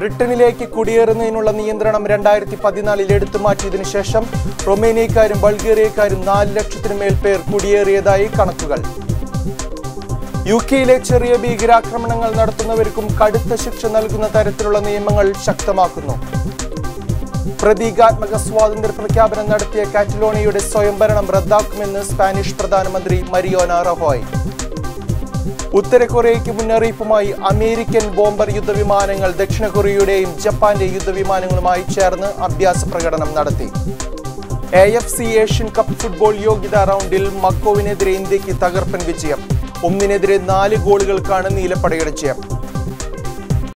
ബ്രിട്ടനിലേക്ക് കുടിയേറുന്നതിനുള്ള നിയന്ത്രണം 2014 എടുത്തുമാറ്റിയതിനു ശേഷം റൊമേനിയക്കാരും ബൾഗേറിയക്കാരും 4 ലക്ഷത്തിനു മേൽ പേർ കുടിയേറിയതായി കണക്കുകൾ. യുകെയിലെ ചെറിയ ഭീകരാക്രമണങ്ങൾ നടത്തുന്നവർക്കും കടുത്ത ശിക്ഷ നൽകുന്ന തരത്തിലുള്ള നിയമങ്ങൾ ശക്തമാക്കുന്നു. പ്രതീകാത്മക സ്വാതന്ത്ര്യ പ്രഖ്യാപനം നടത്തിയ കാറ്റലോണിയയുടെ സ്വയംഭരണം റദ്ദാക്കുമെന്ന് സ്പാനിഷ് പ്രധാനമന്ത്രി മരിയോന റഹോയ്. ഉത്തര കൊറിയയ്ക്ക് മുന്നറിയിപ്പുമായി അമേരിക്കൻ ബോംബർ യുദ്ധവിമാനങ്ങൾ ദക്ഷിണ കൊറിയയുടെയും ജപ്പാന്റെ യുദ്ധവിമാനങ്ങളുമായി ചേർന്ന് അഭ്യാസ പ്രകടനം നടത്തി. AFC ഏഷ്യൻ കപ്പ് ഫുട്ബോൾ യോഗ്യതാ റൗണ്ടിൽ മക്കോവിനെതിരെ ഇന്ത്യക്ക് തകർപ്പൻ വിജയം. 1-4 ഗോളുകൾക്കാണ് നീലപ്പടയുടെ ജയം.